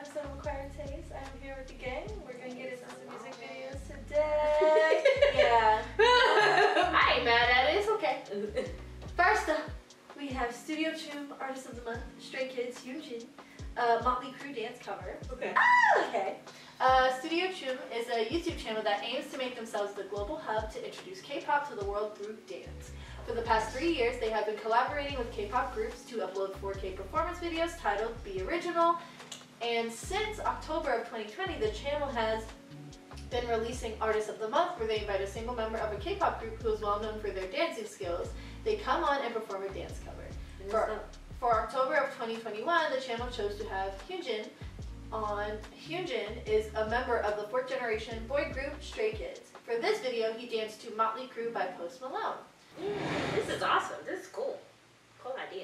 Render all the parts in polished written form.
episode of Acquired Taste. I'm here with the gang. We're going to get into some music videos today. Yeah. I ain't mad at it. It's okay. First up, we have Studio Choom, Artist of the Month, Stray Kids, Hyunjin, Motley Crue dance cover. Okay. Okay. Studio Choom is a YouTube channel that aims to make themselves the global hub to introduce K-pop to the world through dance. For the past 3 years, they have been collaborating with K-pop groups to upload 4K performance videos titled Be Original. And since October of 2020, the channel has been releasing Artist of the Month, where they invite a single member of a K-pop group who is well known for their dancing skills. They come on and perform a dance cover. For October of 2021, the channel chose to have Hyunjin on. Hyunjin is a member of the 4th generation boy group Stray Kids. For this video, he danced to Motley Crue by Post Malone. This is awesome. This is cool. Cool idea.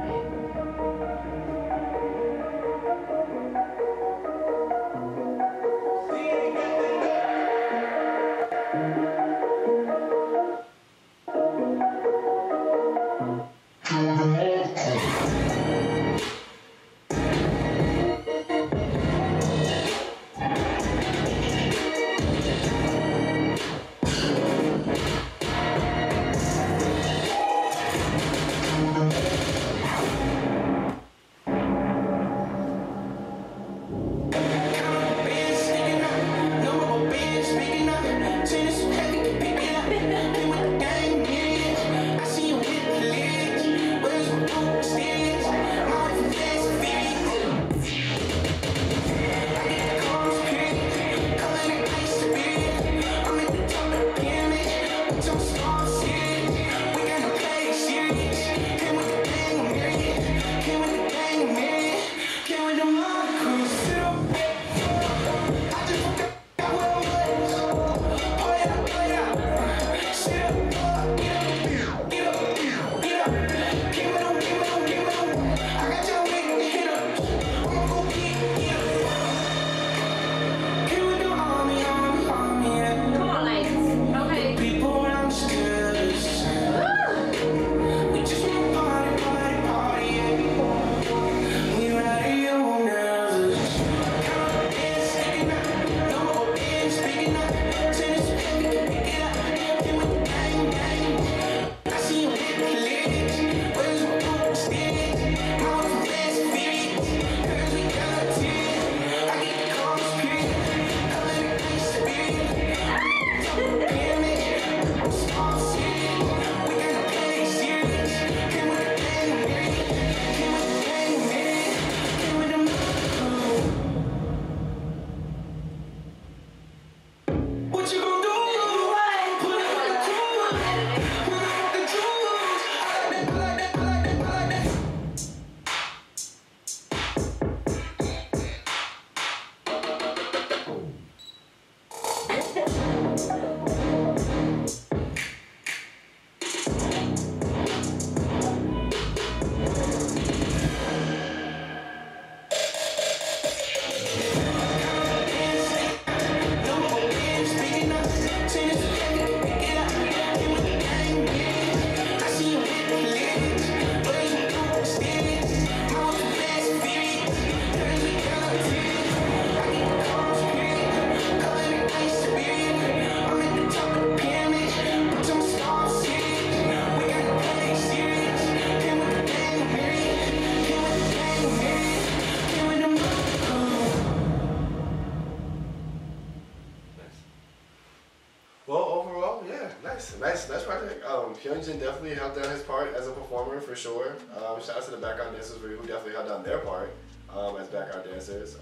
Nice project. Hyunjin definitely held down his part as a performer for sure. Shout out to the background dancers who definitely held down their part as background dancers.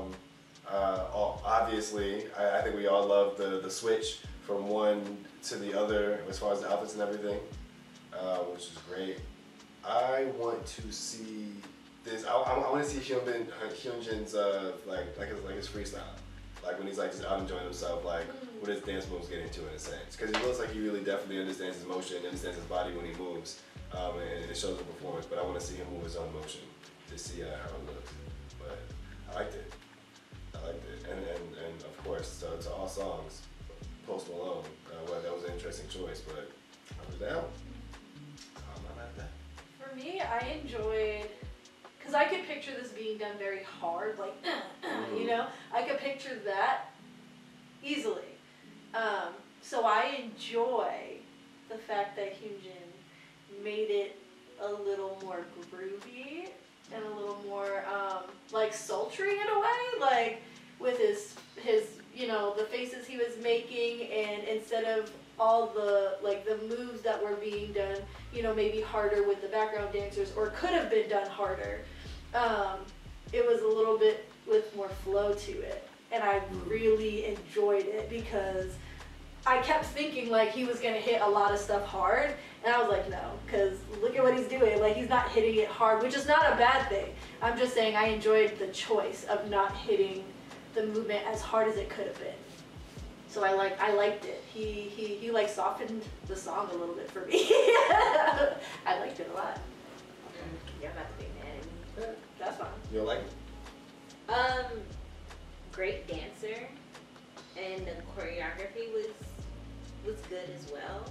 Obviously, I think we all love the switch from one to the other as far as the outfits and everything, which is great. I want to see this. I want to see Hyunjin's like his freestyle. Like when he's like just out enjoying himself, like what his dance moves get into in a sense. Because he looks like he really definitely understands his motion, understands his body when he moves, and it shows the performance. But I want to see him move his own motion to see how it looks. But I liked it. And of course, to all songs, Post Malone. Well, that was an interesting choice, but I was down. I'm not mad at that. For me, I enjoyed, because I could picture this being done very hard, like, You know, I could picture that easily. So I enjoy the fact that Hyunjin made it a little more groovy and a little more like sultry in a way, like with his you know, the faces he was making, and instead of all the like the moves that were being done, you know, maybe harder with the background dancers, or could have been done harder, it was a little bit with more flow to it, and I really enjoyed it because I kept thinking like he was gonna hit a lot of stuff hard, and I was like, no, because look at what he's doing. Like, he's not hitting it hard, which is not a bad thing. I'm just saying I enjoyed the choice of not hitting the movement as hard as it could have been. So I liked it. He like softened the song a little bit for me. I liked it a lot. You're about to be mad at me. That's fine. You don't like it? Great dancer, and the choreography was good as well.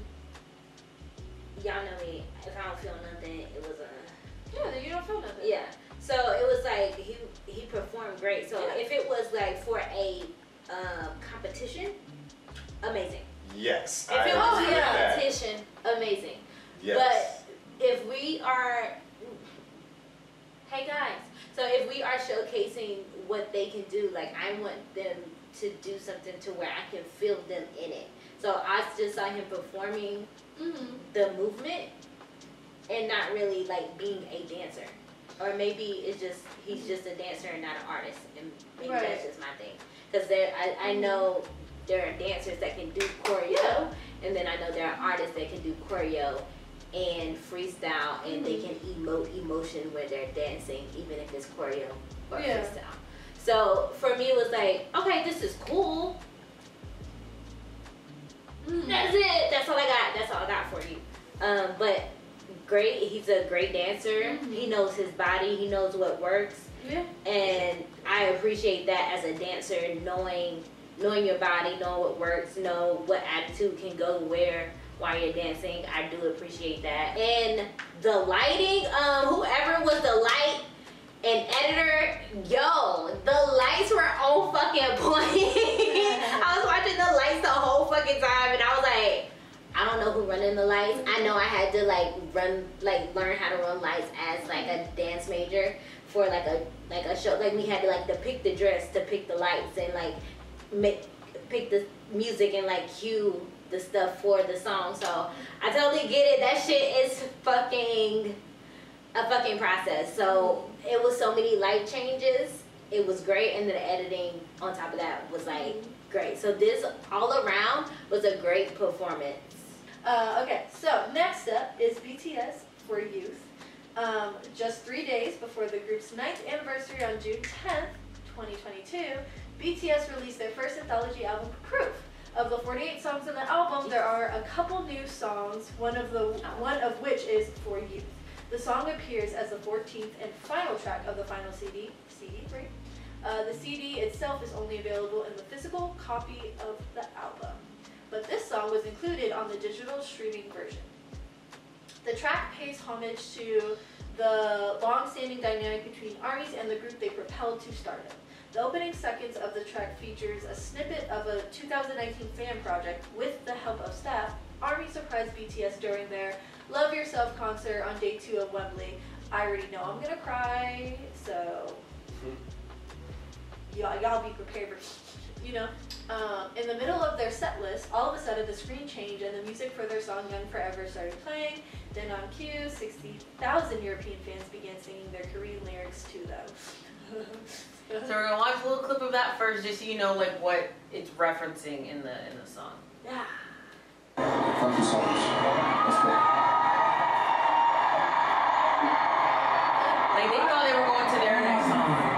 Y'all know me. If I don't feel nothing, it was a Yeah, then you don't feel nothing. yeah. So it was like he performed great. So Yeah. if it was like for a competition, amazing. Yes. If it I was agree a with that. competition, amazing. Yes. But if we are, hey guys, so if we are showcasing what they can do, like I want them to do something to where I can feel them in it. So I just saw him performing the movement and not really like being a dancer. Or maybe it's just, he's just a dancer and not an artist, and maybe Right. that's just my thing. Because I know there are dancers that can do choreo, and then I know there are artists that can do choreo and freestyle, and they can emote emotion when they're dancing, even if it's choreo or freestyle. So for me, it was like, okay, this is cool. That's it. That's all I got. That's all I got for you. But great. He's a great dancer. He knows his body. He knows what works. Yeah. And I appreciate that as a dancer, knowing your body, knowing what works, know what attitude can go where while you're dancing. I do appreciate that. And the lighting, whoever was the light and editor, yo, the lights were on fucking point. I was watching the lights the whole fucking time, and I was like, I don't know who running the lights. I know I had to learn how to run lights as like a dance major for like a show. Like we had to like to pick the dress, to pick the lights, and like pick the music and like cue the stuff for the song. So I totally get it. That shit is a fucking process. So it was so many light changes. It was great, and then the editing on top of that was like great. So this all around was a great performance. Okay, so next up is BTS for Youth. Just 3 days before the group's 9th anniversary on June 10th, 2022, BTS released their first anthology album, Proof. Of the 48 songs in the album, there are a couple new songs, one of which is For Youth. The song appears as the 14th and final track of the final CD, right? The CD itself is only available in the physical copy of the album, but this song was included on the digital streaming version. The track pays homage to the long-standing dynamic between ARMYs and the group they propelled to stardom. The opening seconds of the track features a snippet of a 2019 fan project. With the help of staff, ARMY surprised BTS during their Love Yourself concert on day 2 of Wembley. I already know I'm gonna cry, so y'all be prepared for, you know. In the middle of their set list, all of a sudden the screen changed and the music for their song Young Forever started playing. Then on cue, 60,000 European fans began singing their Korean lyrics to them. So we're gonna watch a little clip of that first, just so you know like what it's referencing in the song. Yeah. Thank you so much. That's great. Like they thought they were going to their next song.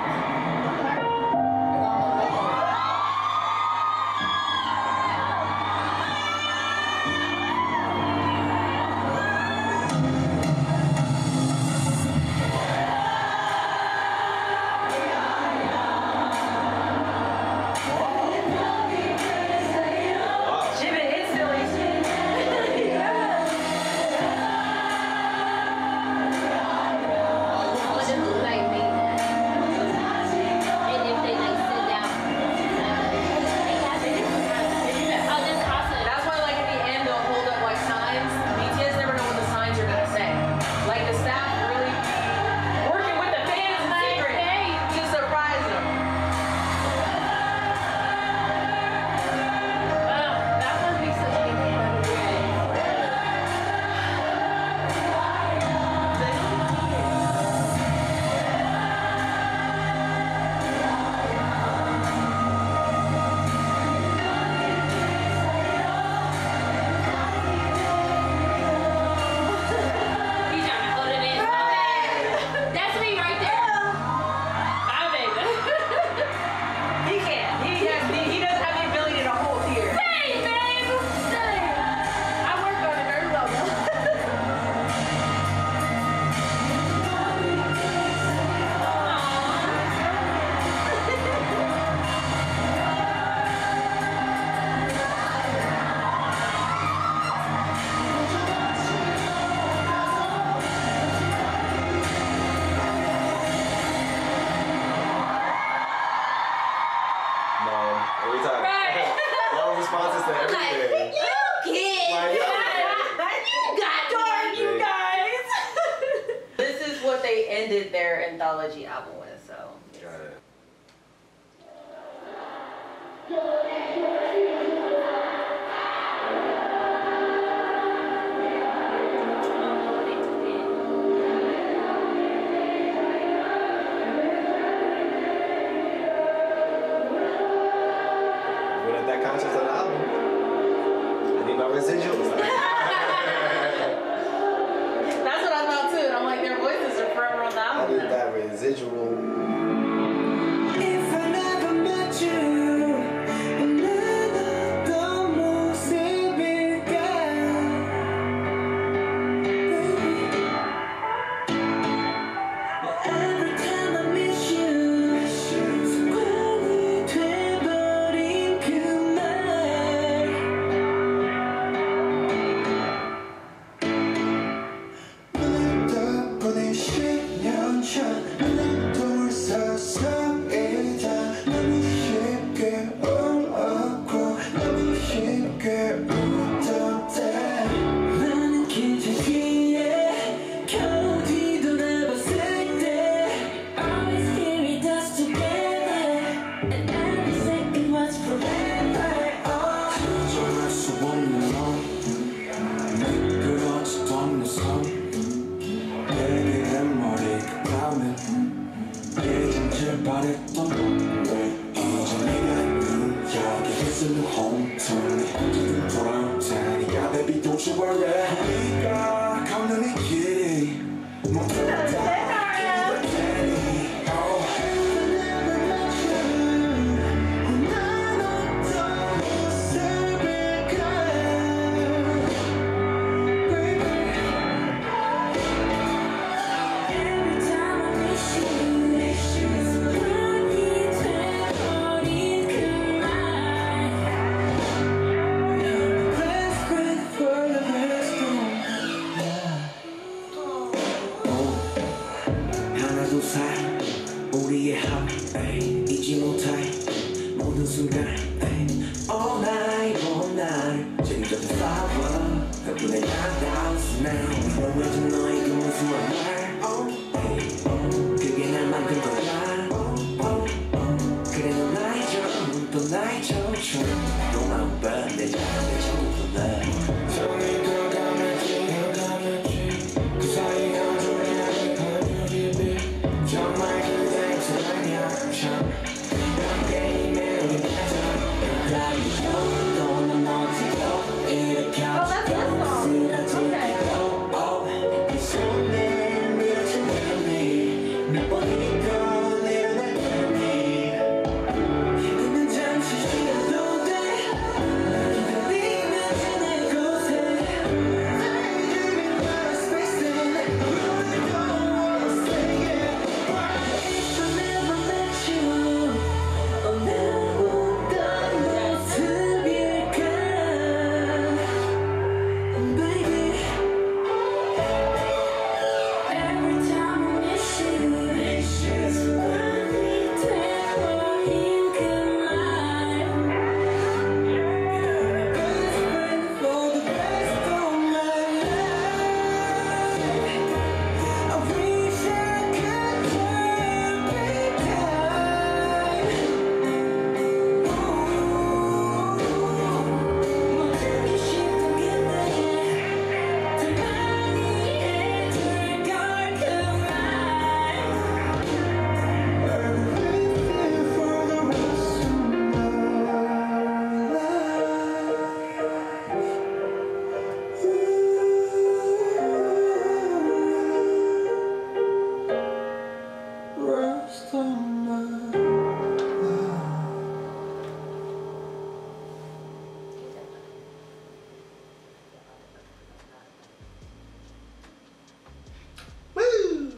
responses to I'm like, everything. you kids. Like, You got dark, You guys. This is what they ended their anthology album with. So. Got it. When at that concept of the album, I need my residuals. That's what I thought too. And I'm like, their voices are forever on the I album. need that residual. If I never met you, 어떤 모습일까? Every time I miss you, 습관이 돼버린 그 말. 눈을 떠보니 10년 전 눈을 돌서서이자 너무 쉽게 울었고 너무 쉽게 웃던 때 나는 기차 뒤에 겨우 뒤돌아봤을 때 Always carried us together And every second was forever 조절할 수 없는 너 미끄러지던 내 손 내게 머리가 가면 예전질 바랬던 넌왜 이제 내가 있는 여기 휘슬러 홈턴 언제든 돌아올 테니까 Baby don't you worry 네가 걷는 이 길이 모두 다 기다릴 테니 Oh I never met you 난 어떤 모습일까 Baby Every time I miss you, 습관이 돼버린 그 말. You're the best friend for the best 하나 둘 셋, 우리의 합 잊지 못할 모든 순간 All night, all night 재밌었던 flower 덕분에 난 now 궁금해진 너의 그 모습만 말 그게 날 만든 거야 그래 넌 나이죠 또 나이죠 너만 내 자신을 전부 내 정이 더 가면지 그 사이가 조리하는 거리비 정말 그대로 아니야 참 게임에 우리 맞아 그다음이죠 너는 어디로 이렇게 몇 번이고 내려날 테니 이제는 잠시 쉬어도 돼 기다리면 지낼 곳에 I give you my space and you don't wanna say it If I never met you 난 어떤 모습일까 Baby Every time I miss you 습관이 돼버린 그 말 Best friend for the rest of my life I wish I could turn back time 모든 게 쉽던 그때 더 많이 해줄 걸 그 말 I'm waiting for the rest of my life Rest of my Woo!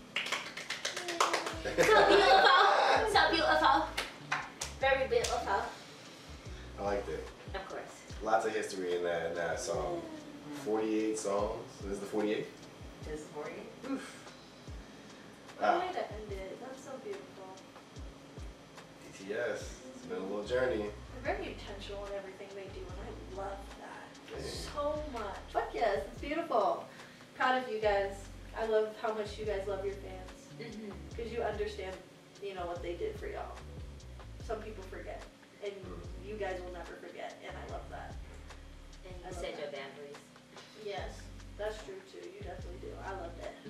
So beautiful. So beautiful. Very beautiful. I liked it. Of course. Lots of history in that song. 48 songs. This is the 48th? This is for you. Oof. The way to end it. That's so beautiful. BTS. been a little journey. They're very intentional in everything they do, and I love that so much. Fuck yes, it's beautiful. Proud of you guys. I love how much you guys love your fans. Because you understand, you know, what they did for y'all. Some people forget. And you guys will never forget, and I love that. And I you love set that. your boundaries. Yes, that's true too. You definitely do. I love that.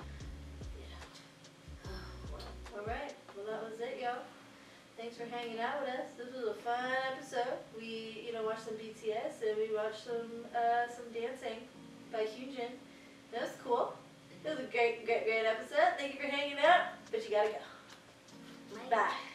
All right. Well, that was it, y'all. Thanks for hanging out with us. This was a fun episode. We, you know, watched some BTS and we watched some dancing by Hyunjin. That was cool. It was a great episode. Thank you for hanging out. But you gotta go. Bye.